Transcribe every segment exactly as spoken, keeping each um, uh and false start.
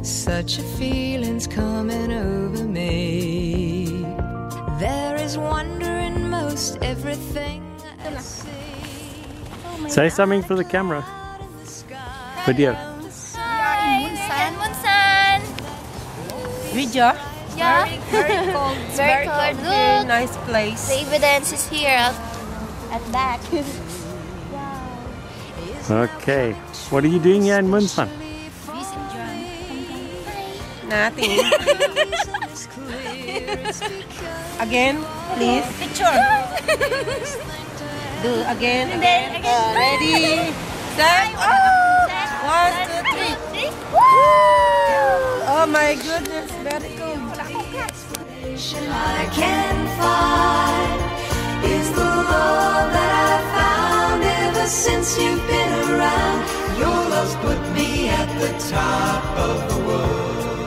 Such a feeling's coming over me. There is wonder in most everything I see. Say something for the camera. Video. Hi, Munsan. Munsan. Video? Yeah. Very, very cold. It's Very very, cold. cold. Very Look. nice place. The evidence is here at, at that. Okay. What are you doing here in Munsan? Nothing. Again, please. Picture. Do again. And then again. again. Uh, ready. Set. One, two, three. Oh my goodness, very cool. I can find is the love that I've found ever since you've been around. Your love's put me at the top of the world.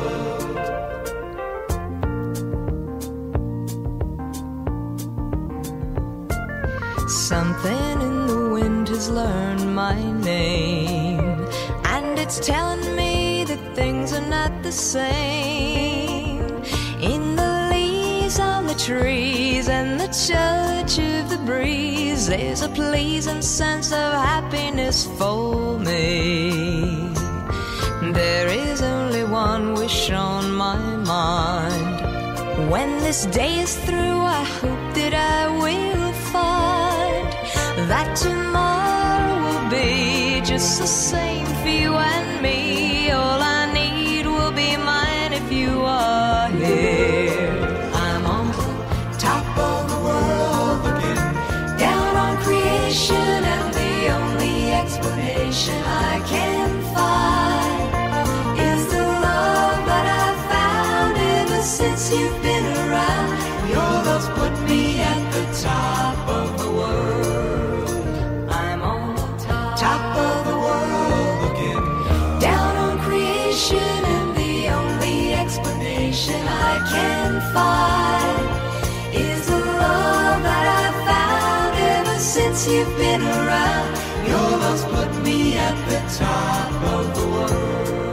Something in the wind has learned my name, and it's telling me that things are not the same. In the leaves on the trees and the touch of the breeze, there's a pleasing sense of happiness for me. There is only one wish on my mind. When this day is through, I hope that I will find that tomorrow will be just the same for you and me. All I need will be mine if you are here. I'm on the top of the world looking down on creation, and the only explanation I can find is the love that I've found ever since you've been around. Your love's put me at the top of the world. I'm on the top, top of the world looking down on creation, and the only explanation I can find is the love that I've found ever since you've been around. Your love's put me at the top of the world.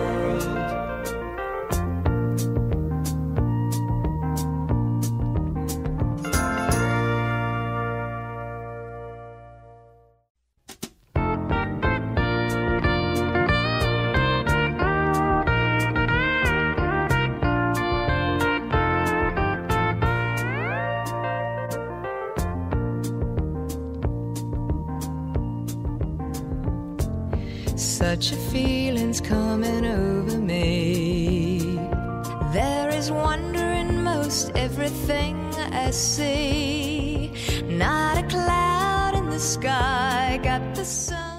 Such a feeling's coming over me. There is wonder in most everything I see. Not a cloud in the sky, got the sun.